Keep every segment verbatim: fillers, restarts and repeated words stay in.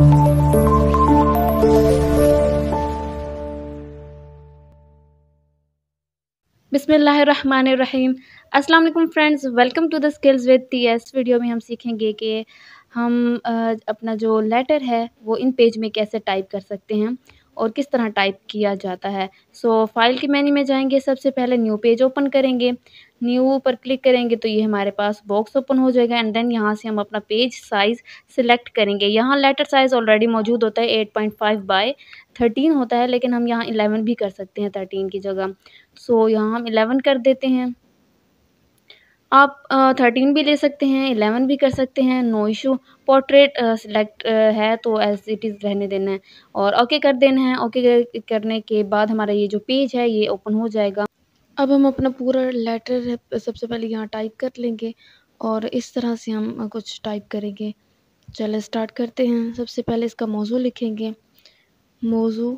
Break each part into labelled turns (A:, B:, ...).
A: बिस्मिल्लाहिर्रहमानिर्रहीम। अस्सलाम वालेकुम friends, welcome to the skills with TS. Video में हम सीखेंगे कि हम अ, अपना जो लेटर है वो इन पेज में कैसे टाइप कर सकते हैं और किस तरह टाइप किया जाता है। सो फाइल के मेन्यू में जाएंगे, सबसे पहले न्यू पेज ओपन करेंगे। न्यू पर क्लिक करेंगे तो ये हमारे पास बॉक्स ओपन हो जाएगा एंड देन यहाँ से हम अपना पेज साइज़ सिलेक्ट करेंगे। यहाँ लेटर साइज़ ऑलरेडी मौजूद होता है, eight point five by thirteen होता है, लेकिन हम यहाँ इलेवन भी कर सकते हैं थर्टीन की जगह। सो यहाँ हम इलेवन कर देते हैं। आप थर्टीन भी ले सकते हैं, इलेवन भी कर सकते हैं, नो इशू। पोर्ट्रेट सिलेक्ट है तो एज इट इज़ रहने देना है और ओके कर देना है। ओके करने के बाद हमारा ये जो पेज है ये ओपन हो जाएगा। अब हम अपना पूरा लेटर सबसे पहले यहाँ टाइप कर लेंगे और इस तरह से हम कुछ टाइप करेंगे। चले स्टार्ट करते हैं। सबसे पहले इसका मौजू लिखेंगे। मौजू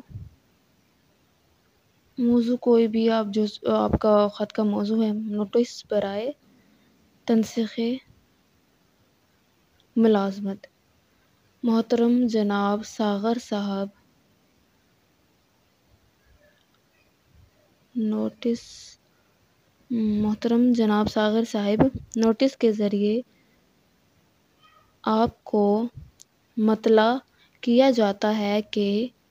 A: मौजू कोई भी आप जो आपका ख़त का मौजू है नोटिस पर आए। तनसीखे मुलाज़मत। मोहतरम जनाब सागर साहब नोटिस मोहतरम जनाब सागर साहिब नोटिस के ज़रिए आपको मतला किया जाता है कि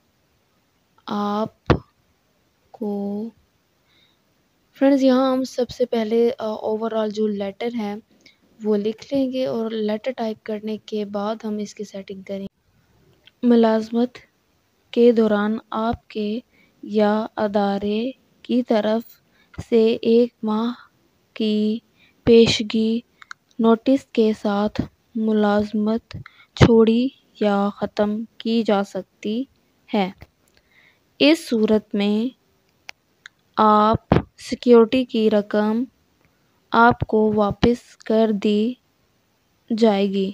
A: आपको फ्रेंड्स यहाँ हम सबसे पहले ओवरऑल जो लेटर है वो लिख लेंगे और लेटर टाइप करने के बाद हम इसकी सेटिंग करेंगे। मुलाज़मत के दौरान आपके या अदारे की तरफ से एक माह की पेशगी नोटिस के साथ मुलाज़मत छोड़ी या ख़त्म की जा सकती है। इस सूरत में आप सिक्योरिटी की रकम आपको वापस कर दी जाएगी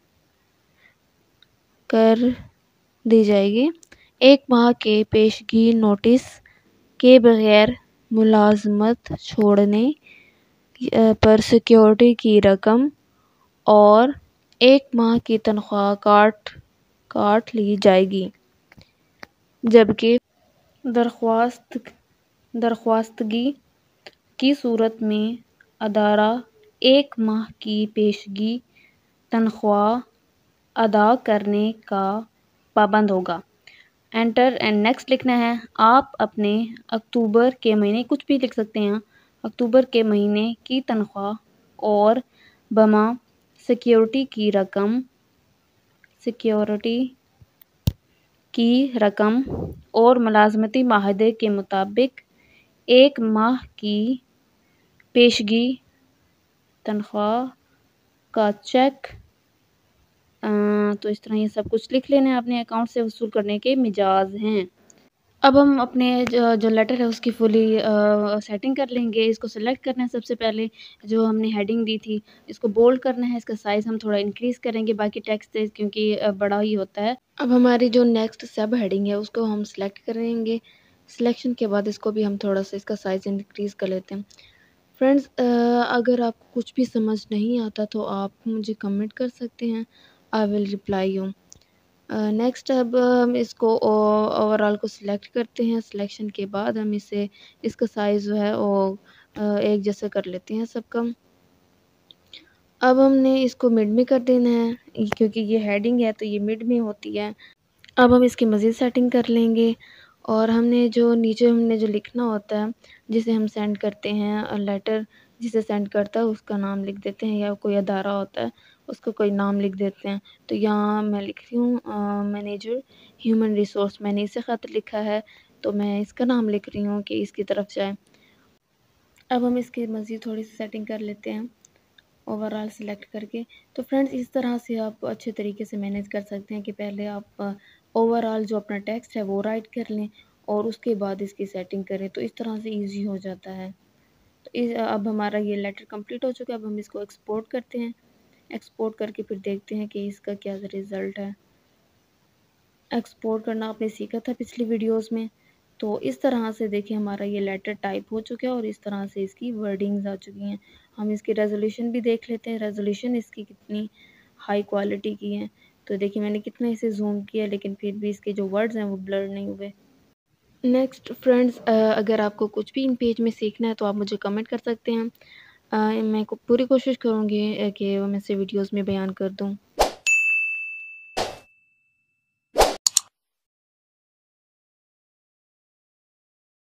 A: कर दी जाएगी एक माह के पेशगी नोटिस के बगैर मुलाज़मत छोड़ने पर सिक्योरिटी की रकम और एक माह की तनख्वाह काट काट ली जाएगी, जबकि दरख्वास्त दरख्वास्तगी की सूरत में अदारा एक माह की पेशगी तनख्वाह अदा करने का पाबंद होगा। एंटर एंड नेक्स्ट लिखना है। आप अपने अक्टूबर के महीने, कुछ भी लिख सकते हैं, अक्टूबर के महीने की तनख्वाह और बमा सिक्योरिटी की रकम सिक्योरिटी की रकम और मुलाजमती माहदे के मुताबिक एक माह की पेशगी तनख्वाह का चेक आ, तो इस तरह ये सब कुछ लिख लेना है। अपने अकाउंट से वसूल करने के मिजाज हैं। अब हम अपने जो, जो लेटर है उसकी फुली सेटिंग कर लेंगे। इसको सिलेक्ट करना है सबसे पहले, जो हमने हेडिंग दी थी इसको बोल्ड करना है। इसका साइज़ हम थोड़ा इंक्रीज़ करेंगे बाकी टेक्स्ट से, क्योंकि बड़ा ही होता है। अब हमारी जो नेक्स्ट सब हेडिंग है उसको हम सिलेक्ट करेंगे। सिलेक्शन के बाद इसको भी हम थोड़ा सा इसका साइज़ इंक्रीज़ कर लेते हैं। फ्रेंड्स, अगर आपको कुछ भी समझ नहीं आता तो आप मुझे कमेंट कर सकते हैं, I will reply you. Next अब हम इसको ओवरऑल को सिलेक्ट करते हैं। सिलेक्शन के बाद हम इसे इसका साइज़ जो है वो एक जैसा कर लेते हैं सबका। अब हमने इसको मिड में कर देना है, क्योंकि ये हेडिंग है तो ये मिड में होती है। अब हम इसकी मज़ीद सेटिंग कर लेंगे और हमने जो नीचे हमने जो लिखना होता है, जिसे हम सेंड करते हैं लेटर, जिसे सेंड करता है उसका नाम लिख देते हैं, या कोई अदारा होता है उसका कोई नाम लिख देते हैं। तो यहाँ मैं लिख रही हूँ मैनेजर ह्यूमन रिसोर्स। मैंने इसे ख़त लिखा है तो मैं इसका नाम लिख रही हूँ कि इसकी तरफ जाए। अब हम इसकी मज़ीद थोड़ी सी सेटिंग कर लेते हैं ओवरऑल सिलेक्ट करके। तो फ्रेंड्स, इस तरह से आप अच्छे तरीके से मैनेज कर सकते हैं कि पहले आप ओवरऑल जो अपना टेक्स्ट है वो राइट कर लें और उसके बाद इसकी सेटिंग करें, तो इस तरह से इजी हो जाता है। तो इस अब हमारा ये लेटर कंप्लीट हो चुका है। अब हम इसको एक्सपोर्ट करते हैं। एक्सपोर्ट करके फिर देखते हैं कि इसका क्या रिज़ल्ट है। एक्सपोर्ट करना आपने सीखा था पिछली वीडियोस में। तो इस तरह से देखिए हमारा ये लेटर टाइप हो चुका है और इस तरह से इसकी वर्डिंग्स आ चुकी हैं। हम इसकी रेजोल्यूशन भी देख लेते हैं, रेजोल्यूशन इसकी कितनी हाई क्वालिटी की है। तो देखिए मैंने कितना इसे जूम किया लेकिन फिर भी इसके जो वर्ड्स हैं वो ब्लर नहीं हुए। नेक्स्ट फ्रेंड्स, अगर आपको कुछ भी इन पेज में सीखना है तो आप मुझे कमेंट कर सकते हैं। अ, मैं को पूरी कोशिश करूँगी कि मैं इसे वीडियोज़ में बयान कर दूँ।